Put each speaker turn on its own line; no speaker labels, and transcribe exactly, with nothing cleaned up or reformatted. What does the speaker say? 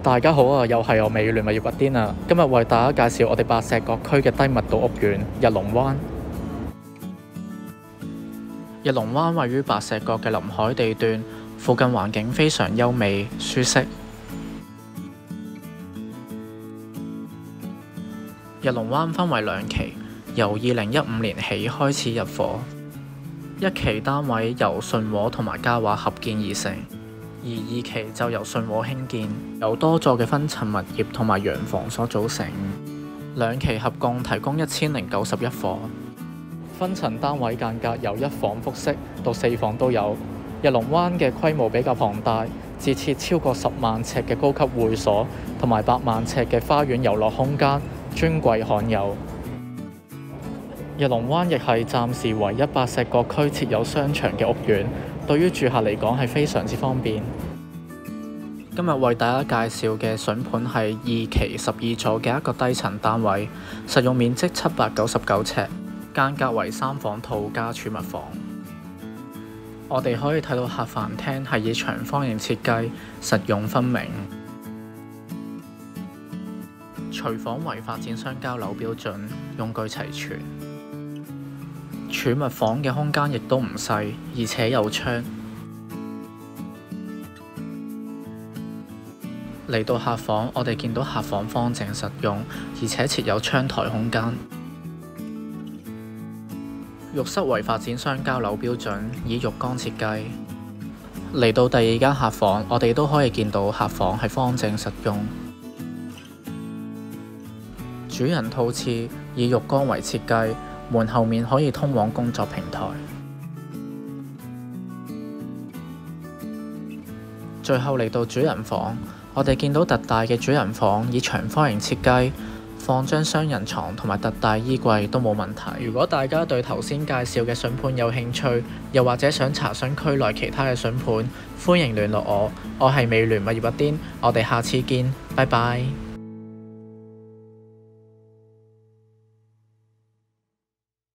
大家好啊，又係我美聯物業屈癲啊！今日為大家介紹我哋白石角區嘅低密度屋苑日龍灣。日龍灣位於白石角嘅臨海地段，附近環境非常優美舒適。日龍灣分為兩期，由二零一五年起開始入伙。一期單位由信和同埋嘉華合建而成。而二期就由信和興建，由多座嘅分層物業同埋洋房所組成。兩期合共提供一千零九十一伙，分層單位間隔由一房複式到四房都有。日龍灣嘅規模比較龐大，自設超過十萬尺嘅高級會所同埋百萬尺嘅花園遊樂空間，尊貴罕有。日龍灣亦係暫時唯一白石角區設有商場嘅屋苑。對於住客嚟講係非常之方便。今日為大家介紹嘅筍盤係二期十二座嘅一個低層單位，實用面積七百九十九尺，間隔為三房套加儲物房。我哋可以睇到客飯廳係以長方形設計，實用分明。廚房為發展商交樓標準，用具齊全。儲物房嘅空間亦都唔細，而且有窗。嚟到客房，我哋見到客房方正實用，而且設有窗台空間。浴室為發展商交樓標準，以浴缸設計。嚟到第二間客房，我哋都可以見到客房係方正實用。主人套廁以浴缸為設計。門後面可以通往工作平台。最後嚟到主人房，我哋見到特大嘅主人房以長方形設計，放張雙人床同埋特大衣櫃都冇問題。如果大家對頭先介紹嘅筍盤有興趣，又或者想查詢區內其他嘅筍盤，歡迎聯絡我。我係美聯物業屈癲，我哋下次見，拜拜。